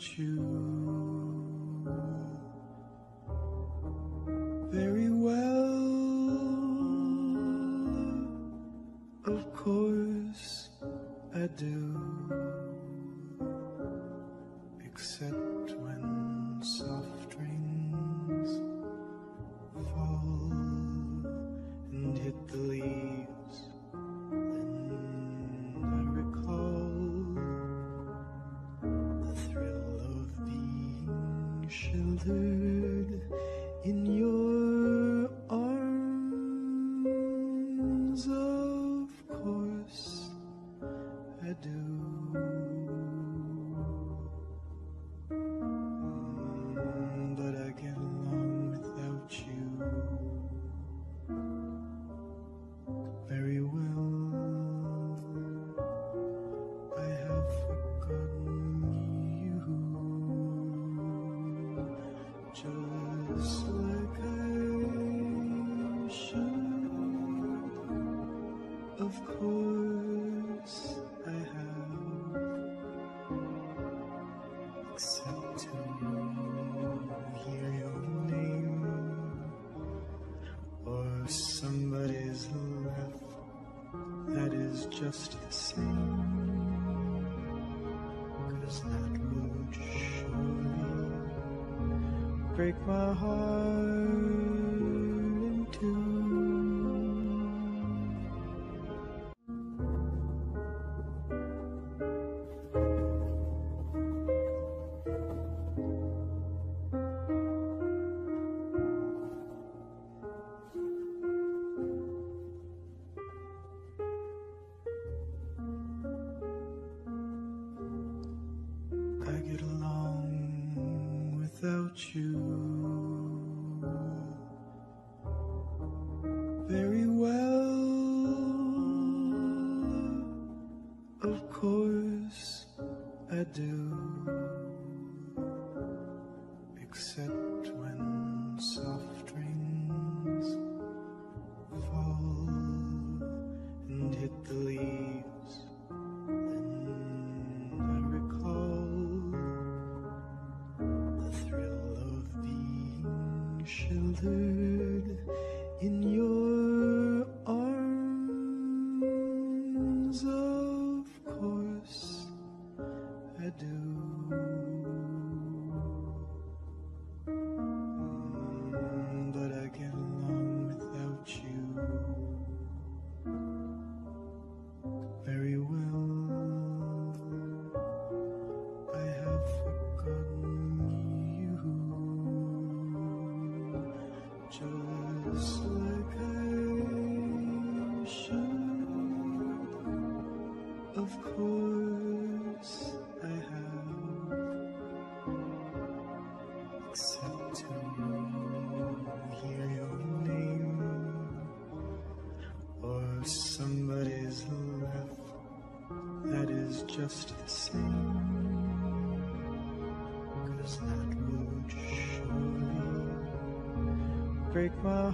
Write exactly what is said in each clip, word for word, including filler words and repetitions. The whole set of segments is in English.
you. Very well, of course I do, except when soft rains fall and hit the leaves. Then I recall the thrill of being sheltered in your arms. Of course I do. Mm, but I get along without you very well. I have forgotten you, just like I should. Of course I have, except to hear your name or somebody's laugh. That is just the same, 'cause that would surely break my heart in two. I get along without you very well. Of course I do, except when soft rains fall and hit the leaves. Then I recall the thrill of being sheltered in your arms. Of course I do. Mm, but I get along without you very well. I have forgotten you, just like I should. Of course I have, except to hear your name or somebody's laugh. That is just the same, 'cause that would surely break my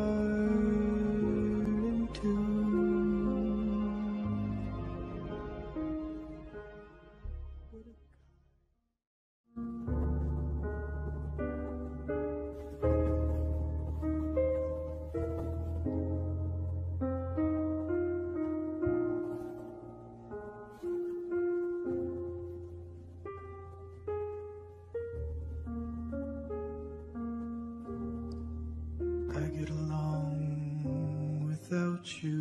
heart in two. I get along without you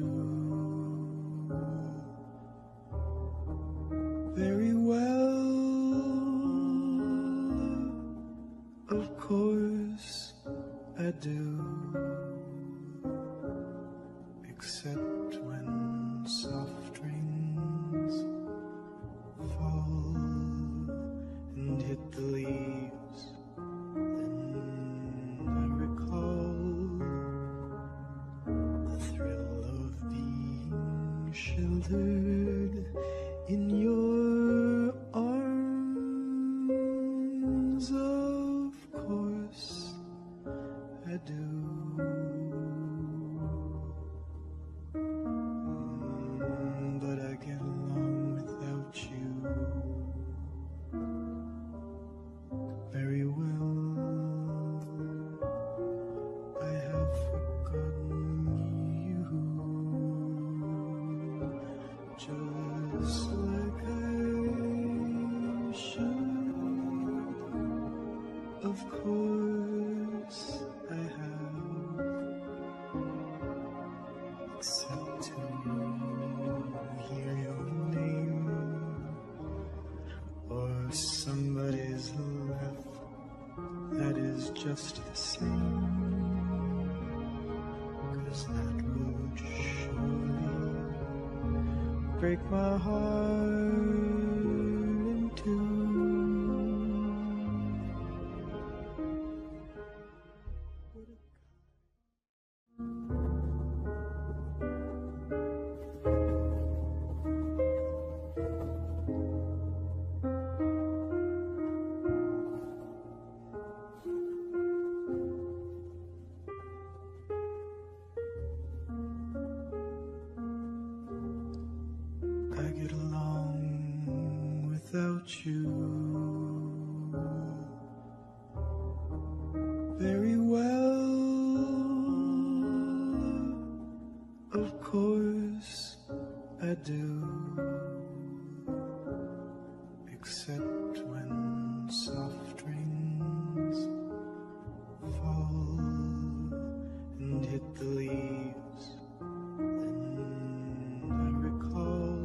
very well. Of course I do, except when soft rains fall and hit the leaves. Then I recall the thrill of being sheltered in your arms. Of course I do. Mm, but I get along without you except to hear your name or somebody's laugh that is just the same, 'cause that would surely break my heart in two. I get along without you very well. Of course I do, except when soft rains fall and hit the leaves. Then I recall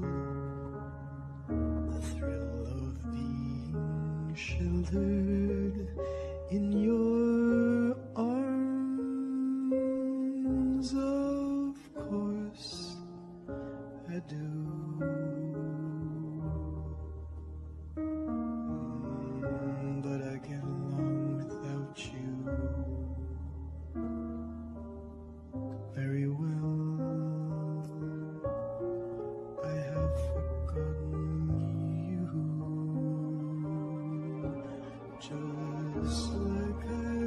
the thrill of being sheltered in your arms. Of course I do. Mm, but I get along without you very well. I have forgotten you, just like I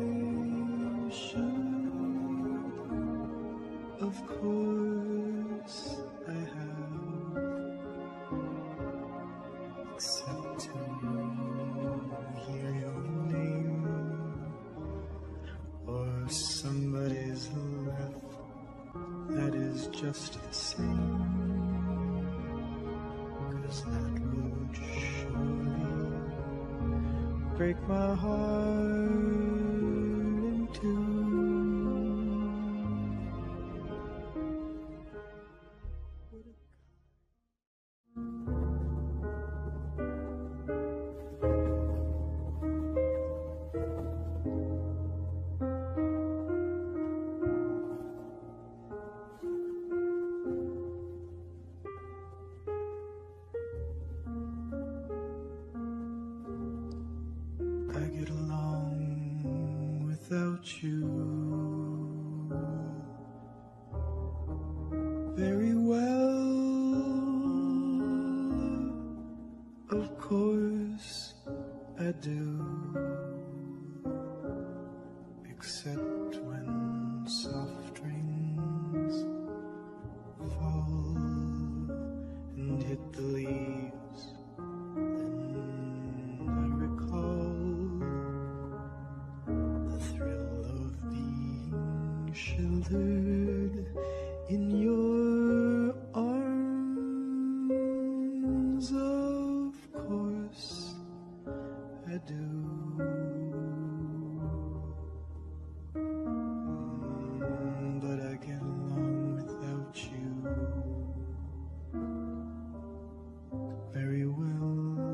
should. Of course I have, except to hear your name or somebody's laugh that is just the same, 'cause that would surely break my heart in two. I get along without you very well. Of course I do, except when soft rains fall and hit the leaves. Then I recall the thrill of being sheltered in your arms. Of course I do. Mm, but I get along without you very well.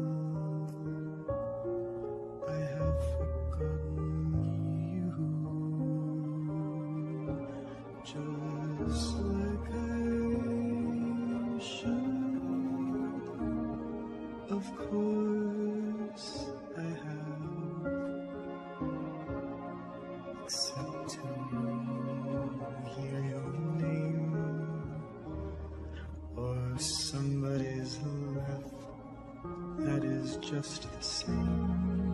I have forgotten you, just like I should. Of course I have, except to hear your name or somebody's laugh that is just the same,